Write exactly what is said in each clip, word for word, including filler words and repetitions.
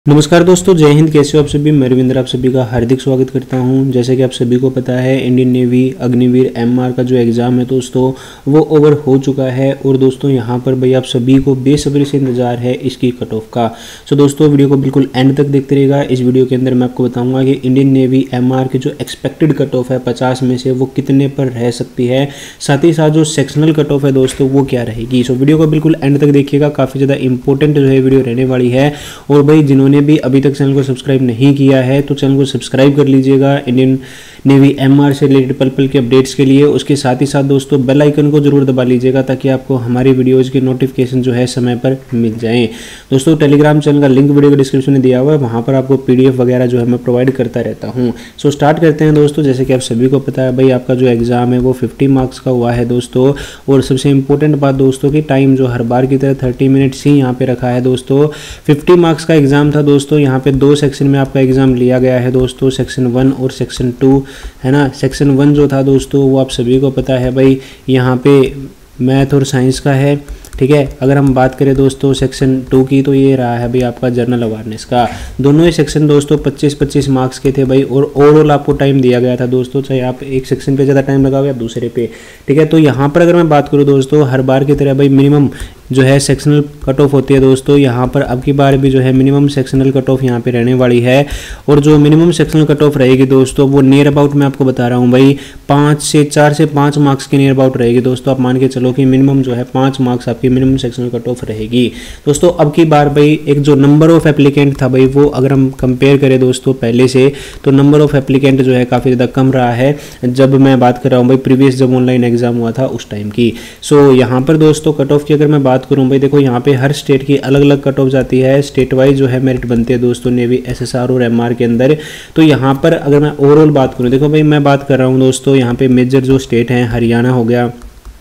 नमस्कार दोस्तों, जय हिंद। कैसे हो आप सभी? मैं रविंद्र आप सभी का हार्दिक स्वागत करता हूं। जैसे कि आप सभी को पता है, इंडियन नेवी अग्निवीर एमआर का जो एग्ज़ाम है दोस्तों वो ओवर हो चुका है। और दोस्तों यहां पर भाई आप सभी को बेसब्री से इंतजार है इसकी कट ऑफ का। सो दोस्तों वीडियो को बिल्कुल एंड तक देखते रहिएगा। इस वीडियो के अंदर मैं आपको बताऊँगा कि इंडियन नेवी एमआर की जो एक्सपेक्टेड कट ऑफ है पचास में से वो कितने पर रह सकती है, साथ ही साथ जो सेक्शनल कट ऑफ है दोस्तों वो क्या रहेगी। सो वीडियो को बिल्कुल एंड तक देखिएगा, काफ़ी ज़्यादा इंपॉर्टेंट जो है वीडियो रहने वाली है। और भाई जिन्होंने ने भी अभी तक चैनल को सब्सक्राइब नहीं किया है तो चैनल को सब्सक्राइब कर लीजिएगा इंडियन नेवी एमआर से रिलेटेड पल पल के अपडेट्स के लिए। उसके साथ ही साथ दोस्तों बेल आइकन को जरूर दबा लीजिएगा ताकि आपको हमारी वीडियोज़ की नोटिफिकेशन जो है समय पर मिल जाएं। दोस्तों टेलीग्राम चैनल का लिंक वीडियो के डिस्क्रिप्शन में दिया हुआ है, वहाँ पर आपको पीडीएफ वगैरह जो है मैं प्रोवाइड करता रहता हूँ। सो स्टार्ट करते हैं दोस्तों। जैसे कि आप सभी को पता है भाई आपका जो एग्ज़ाम है वो फिफ्टी मार्क्स का हुआ है दोस्तों। और सबसे इंपॉर्टेंट बात दोस्तों की टाइम जो हर बार की तरह थर्टी मिनट्स ही यहाँ पे रखा है दोस्तों। फिफ्टी मार्क्स का एग्ज़ाम था दोस्तों। यहाँ पे दो सेक्शन में आपका एग्जाम लिया गया है दोस्तों, सेक्शन वन और सेक्शन टू, है ना। सेक्शन वन जो था दोस्तों वो आप सभी को पता है भाई यहाँ पे मैथ और साइंस का है, ठीक है। अगर हम बात करें दोस्तों सेक्शन टू की तो ये रहा है भाई आपका जनरल अवेयरनेस का। दोनों ही सेक्शन दोस्तों पच्चीस पच्चीस मार्क्स के थे भाई। और ओवरऑल आपको टाइम दिया गया था दोस्तों, चाहे आप एक सेक्शन पे ज़्यादा टाइम लगाओ या दूसरे पे, ठीक है। तो यहाँ पर अगर मैं बात करूँ दोस्तों हर बार की तरह भाई मिनिमम जो है सेक्शनल कट ऑफ होती है दोस्तों। यहाँ पर अब की बार भी जो है मिनिमम सेक्शनल कट ऑफ यहाँ पे रहने वाली है। और जो मिनिमम सेक्शनल कट ऑफ रहेगी दोस्तों वो नियर अबाउट मैं आपको बता रहा हूँ भाई पाँच से चार से पाँच मार्क्स के नियर अबाउट रहेगी दोस्तों। आप मान के चलो कि मिनिमम जो है पाँच मार्क्स आपकी मिनिमम सेक्शनल कट ऑफ रहेगी दोस्तों। अब की बार भाई एक जो नंबर ऑफ एप्लीकेंट था भाई वो अगर हम कंपेयर करें दोस्तों पहले से, तो नंबर ऑफ एप्लीकेंट जो है काफ़ी ज़्यादा कम रहा है जब मैं बात कर रहा हूँ भाई प्रीवियस जब ऑनलाइन एग्जाम हुआ था उस टाइम की। सो यहाँ पर दोस्तों कट ऑफ की अगर मैं बात करूं भाई, देखो यहाँ पे हर स्टेट की अलग अलग कट ऑफ जाती है। स्टेट वाइज जो है मेरिट बनते हैं दोस्तों नेवी एसएसआर और एमआर के अंदर। तो यहाँ पर अगर मैं ओवरऑल बात करूं, देखो भाई मैं बात कर रहा हूँ दोस्तों यहाँ पे मेजर जो स्टेट हैं हरियाणा हो गया,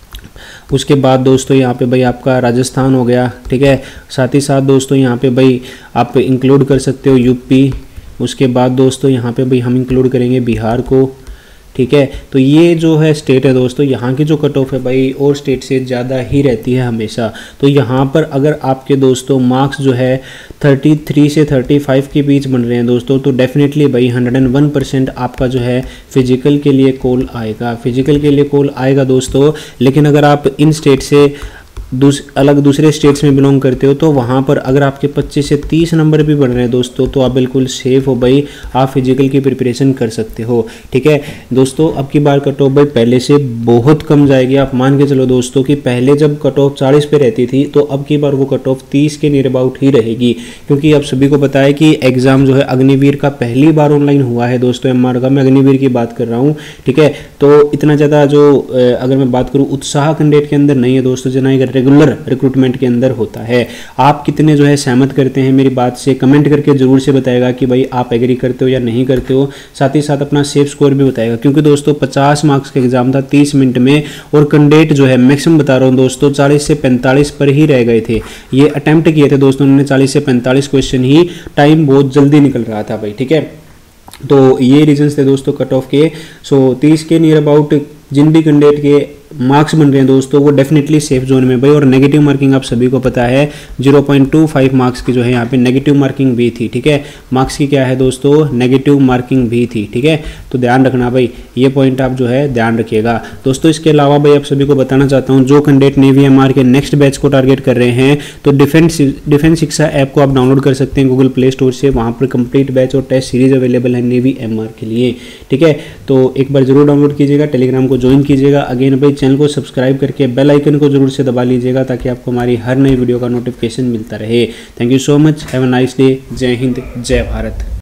उसके बाद दोस्तों यहाँ पे भाई आपका राजस्थान हो गया, ठीक है। साथ ही साथ दोस्तों यहाँ पे भाई आप इंक्लूड कर सकते हो यूपी। उसके बाद दोस्तों यहाँ पे भाई हम इंक्लूड करेंगे बिहार को, ठीक है। तो ये जो है स्टेट है दोस्तों, यहाँ की जो कट ऑफ है भाई और स्टेट से ज़्यादा ही रहती है हमेशा। तो यहाँ पर अगर आपके दोस्तों मार्क्स जो है तैंतीस से पैंतीस के बीच बन रहे हैं दोस्तों, तो डेफिनेटली भाई एक सौ एक परसेंट आपका जो है फिजिकल के लिए कॉल आएगा, फिजिकल के लिए कॉल आएगा दोस्तों। लेकिन अगर आप इन स्टेट से दूस अलग दूसरे स्टेट्स में बिलोंग करते हो तो वहाँ पर अगर आपके पच्चीस से तीस नंबर भी बढ़ रहे हैं दोस्तों तो आप बिल्कुल सेफ हो भाई, आप फिजिकल की प्रिपरेशन कर सकते हो, ठीक है दोस्तों। अब की बार कट ऑफ भाई पहले से बहुत कम जाएगी। आप मान के चलो दोस्तों कि पहले जब कट ऑफ चालीस पे रहती थी तो अब की बार वो कट ऑफ तीस के नियर अबाउट ही रहेगी। क्योंकि आप सभी को पता है कि एग्जाम जो है अग्निवीर का पहली बार ऑनलाइन हुआ है दोस्तों एमआर का, मैं अग्निवीर की बात कर रहा हूँ, ठीक है। तो इतना ज़्यादा जो अगर मैं बात करूँ उत्साह कैंडिडेट के अंदर नहीं है दोस्तों, जना रेगुलर रिक्रूटमेंट के अंदर होता है। आप कितने जो है सहमत करते हैं मेरी बात से, कमेंट करके जरूर से बताएगा कि भाई आप एग्री करते हो या नहीं करते हो। साथ ही साथ अपना सेफ स्कोर भी बताएगा, क्योंकि दोस्तों पचास मार्क्स का एग्जाम था तीस मिनट में और कैंडिडेट जो है मैक्सिमम बता रहा हूँ दोस्तों चालीस से पैंतालीस पर ही रह गए थे। ये अटेम्प्ट किए थे दोस्तों उन्होंने चालीस से पैंतालीस क्वेश्चन ही, टाइम बहुत जल्दी निकल रहा था भाई, ठीक है। तो ये रीजंस थे दोस्तों कट ऑफ के। सो तीस के नियर अबाउट जिन भी कैंडिडेट के मार्क्स बन रहे हैं दोस्तों वो डेफिनेटली सेफ जोन में भाई। और नेगेटिव मार्किंग आप सभी को पता है zero point two five marks की जो है यहाँ पे नेगेटिव मार्किंग भी थी, ठीक है। मार्क्स की क्या है दोस्तों नेगेटिव मार्किंग भी थी, ठीक है। तो ध्यान रखना भाई, ये पॉइंट आप जो है ध्यान रखिएगा दोस्तों। इसके अलावा भाई आप सभी को बताना चाहता हूँ जो कैंडिडेट नेवी एमआर के नेक्स्ट बैच को टारगेट कर रहे हैं तो डिफेंस डिफेंस शिक्षा ऐप को आप डाउनलोड कर सकते हैं गूगल प्ले स्टोर से। वहाँ पर कंप्लीट बैच और टेस्ट सीरीज अवेलेबल है नेवी एमआर के लिए, ठीक है। तो एक बार जरूर डाउनलोड कीजिएगा, टेलीग्राम को ज्वाइन कीजिएगा। अगेन भाई चैनल को सब्सक्राइब करके बेल आइकन को जरूर से दबा लीजिएगा ताकि आपको हमारी हर नई वीडियो का नोटिफिकेशन मिलता रहे। Thank you so much, have a nice day. जय हिंद, जय भारत।